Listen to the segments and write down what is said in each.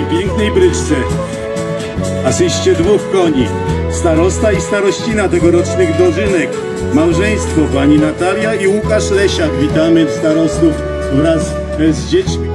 pięknej bryczce. Asyście 2 koni. Starosta i starościna tegorocznych dożynek. Małżeństwo pani Natalia i Łukasz Lesiak. Witamy starostów wraz z dziećmi.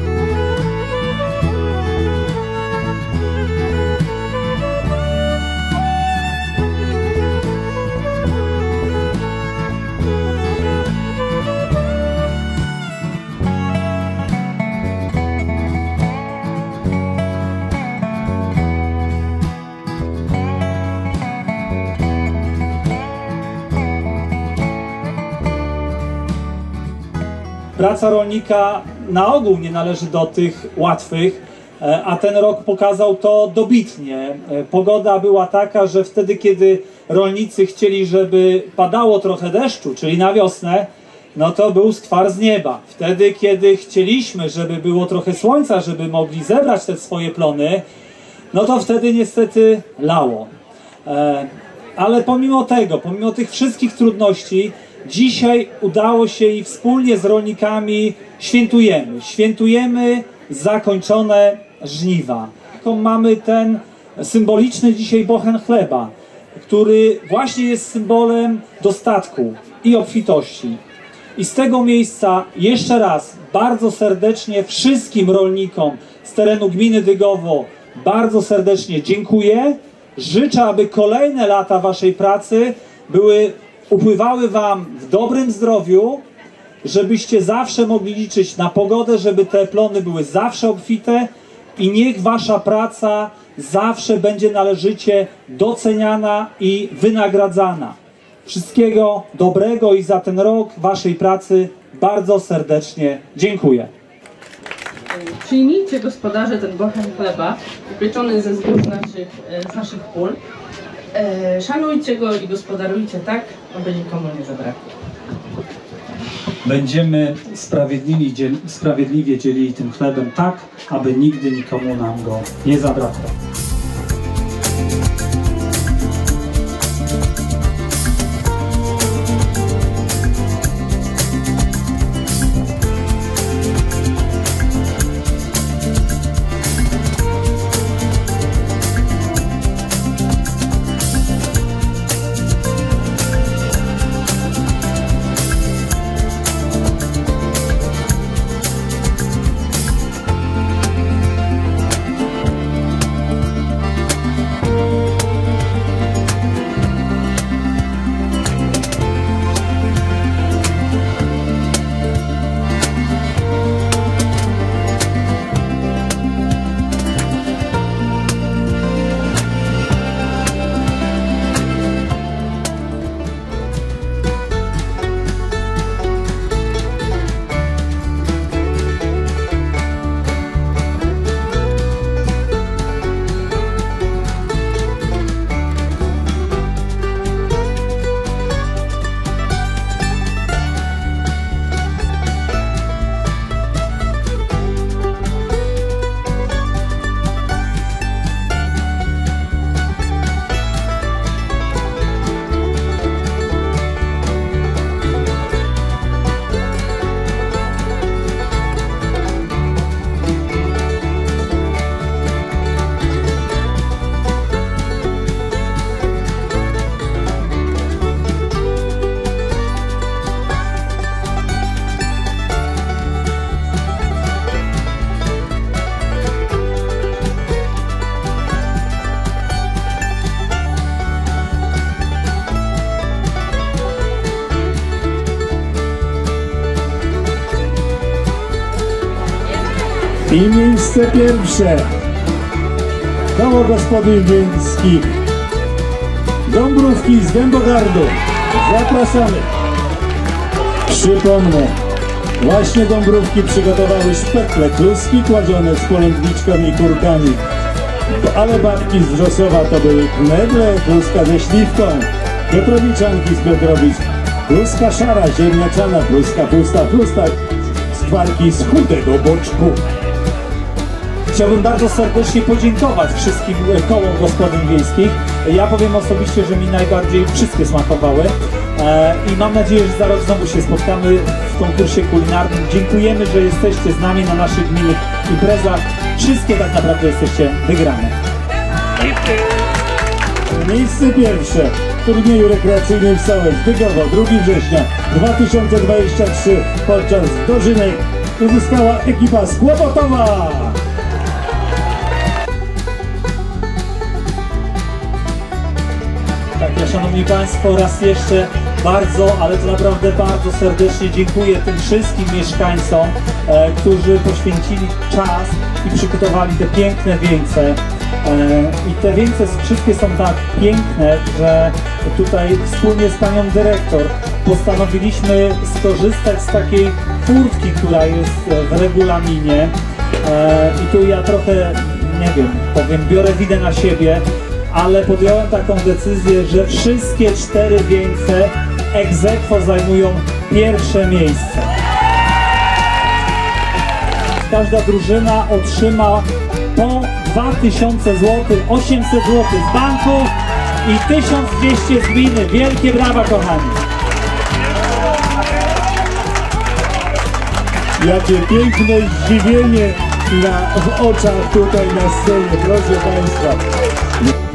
Praca rolnika na ogół nie należy do tych łatwych, a ten rok pokazał to dobitnie. Pogoda była taka, że wtedy, kiedy rolnicy chcieli, żeby padało trochę deszczu, czyli na wiosnę, no to był skwar z nieba. Wtedy, kiedy chcieliśmy, żeby było trochę słońca, żeby mogli zebrać te swoje plony, no to wtedy niestety lało. Ale pomimo tego, pomimo tych wszystkich trudności, dzisiaj udało się i wspólnie z rolnikami świętujemy. Świętujemy zakończone żniwa. Mamy ten symboliczny dzisiaj bochen chleba, który właśnie jest symbolem dostatku i obfitości. I z tego miejsca jeszcze raz bardzo serdecznie wszystkim rolnikom z terenu gminy Dygowo bardzo serdecznie dziękuję. Życzę, aby kolejne lata waszej pracy upływały wam w dobrym zdrowiu, żebyście zawsze mogli liczyć na pogodę, żeby te plony były zawsze obfite i niech wasza praca zawsze będzie należycie doceniana i wynagradzana. Wszystkiego dobrego i za ten rok waszej pracy bardzo serdecznie dziękuję. Przyjmijcie, gospodarze, ten bochen chleba upieczony ze zbóż z naszych pól. Szanujcie go i gospodarujcie tak, aby nikomu nie zabrakło. Będziemy sprawiedliwie dzielili tym chlebem tak, aby nigdy nikomu nam go nie zabrakło. I miejsce pierwsze. Koło gospodyń wiejskich Dąbrówki z Dębogardu. Zapraszamy. Przypomnę, właśnie Dąbrówki przygotowały szpekle, kluski kładzione z polędwiczką i kurkami. Ale babki z Wrzosowa to były knedle, kluska ze śliwką, piotrowiczanki z Piotrowic, kluska szara, ziemniaczana, kluska pusta, skwarki z chudego boczku. Chciałbym bardzo serdecznie podziękować wszystkim kołom gospodyń wiejskich. Ja powiem osobiście, że mi najbardziej wszystkie smakowały i mam nadzieję, że za rok znowu się spotkamy w konkursie kulinarnym. Dziękujemy, że jesteście z nami na naszych gminnych imprezach. wszystkie tak naprawdę jesteście wygrane. Miejsce pierwsze w turnieju rekreacyjnym w Sołec Zbygowo 2 września 2023 podczas dożynek uzyskała ekipa z Kłopotowa. Tak, ja szanowni Państwo raz jeszcze bardzo, ale to naprawdę bardzo serdecznie dziękuję tym wszystkim mieszkańcom, którzy poświęcili czas i przygotowali te piękne wieńce. I te wieńce wszystkie są tak piękne, że tutaj wspólnie z panią dyrektor postanowiliśmy skorzystać z takiej furtki, która jest w regulaminie. I tu ja trochę, nie wiem, powiem, biorę winę na siebie, ale podjąłem taką decyzję, że wszystkie 4 wieńce ex aequo zajmują pierwsze miejsce. Każda drużyna otrzyma po 2000 zł, 800 zł z banku i 1200 z gminy. Wielkie brawa, kochani! Jakie piękne zdziwienie w oczach tutaj na scenie, proszę Państwa.